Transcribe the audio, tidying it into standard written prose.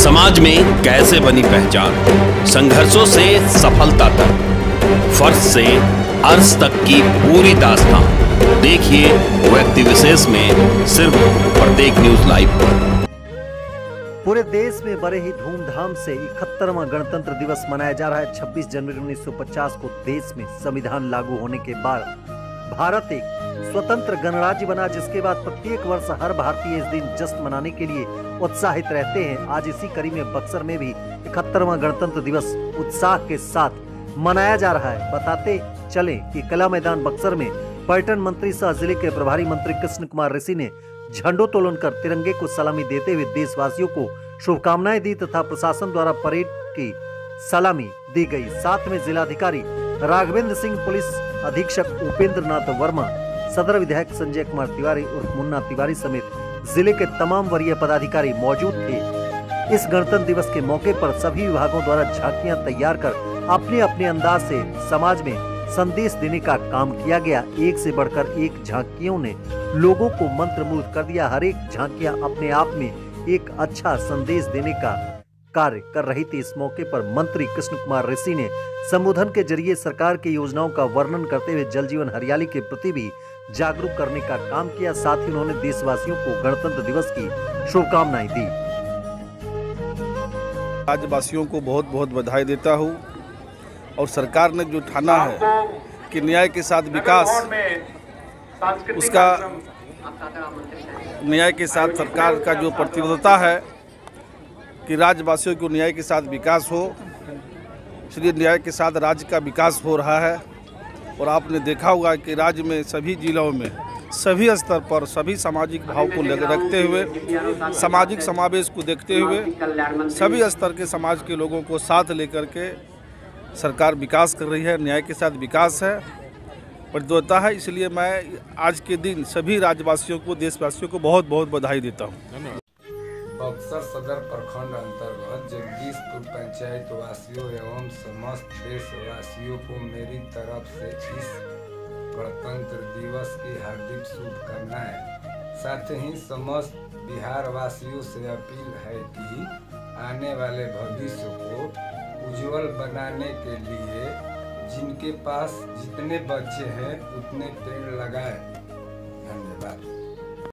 समाज में कैसे बनी पहचान, संघर्षों से सफलता तक, फर्ज से अर्ज तक की पूरी दास्तान देखिए व्यक्ति विशेष में सिर्फ प्रत्येक न्यूज लाइव पर। पूरे देश में बड़े ही धूमधाम से 71वां गणतंत्र दिवस मनाया जा रहा है। 26 जनवरी 1950 को देश में संविधान लागू होने के बाद भारत एक स्वतंत्र गणराज्य बना, जिसके बाद प्रत्येक वर्ष हर भारतीय इस दिन जश्न मनाने के लिए उत्साहित रहते हैं। आज इसी कड़ी में बक्सर में भी 71वां गणतंत्र दिवस उत्साह के साथ मनाया जा रहा है। बताते चले कि कला मैदान बक्सर में पर्यटन मंत्री सह जिले के प्रभारी मंत्री कृष्ण कुमार ऋषि ने झंडोत्तोलन कर तिरंगे को सलामी देते हुए देशवासियों को शुभकामनाएं दी तथा प्रशासन द्वारा परेड की सलामी दी गई। साथ में जिलाधिकारी राघवेंद्र सिंह, पुलिस अधीक्षक उपेंद्र नाथ वर्मा, सदर विधायक संजय कुमार तिवारी उर्फ मुन्ना तिवारी समेत जिले के तमाम वरीय पदाधिकारी मौजूद थे। इस गणतंत्र दिवस के मौके पर सभी विभागों द्वारा झांकियां तैयार कर अपने अपने अंदाज से समाज में संदेश देने का काम किया गया। एक से बढ़कर एक झांकियों ने लोगों को मंत्रमुग्ध कर दिया। हर एक झांकियां अपने आप में एक अच्छा संदेश देने का कार्य कर रही थी। इस मौके पर मंत्री कृष्ण कुमार ऋषि ने संबोधन के जरिए सरकार की योजनाओं का वर्णन करते हुए जल जीवन हरियाली के प्रति भी जागरूक करने का काम किया। साथ ही उन्होंने देशवासियों को गणतंत्र दिवस की शुभकामनाएं दी। राज्यवासियों को बहुत बहुत बधाई देता हूँ और सरकार ने जो ठाना है कि न्याय के साथ विकास, उसका न्याय के साथ सरकार का जो प्रतिबद्धता है कि राज्यवासियों को न्याय के साथ विकास हो, इसलिए न्याय के साथ राज्य का विकास हो रहा है। और आपने देखा होगा कि राज्य में सभी जिलों में सभी स्तर पर सभी सामाजिक भाव को रखते हुए, सामाजिक समावेश को देखते हुए सभी स्तर के समाज के लोगों को साथ लेकर के सरकार विकास कर रही है। न्याय के साथ विकास है, प्रतिबद्धता है। इसलिए मैं आज के दिन सभी राज्यवासियों को, देशवासियों को बहुत बहुत बधाई देता हूँ। बक्सर सदर प्रखंड अंतर्गत जगदीशपुर पंचायत वासियों एवं समस्त देशवासियों को मेरी तरफ से इस गणतंत्र दिवस की हार्दिक शुभकामनाएं। साथ ही समस्त बिहार वासियों से अपील है कि आने वाले भविष्य को उज्जवल बनाने के लिए जिनके पास जितने बच्चे हैं उतने पेड़ लगाएं। धन्यवाद।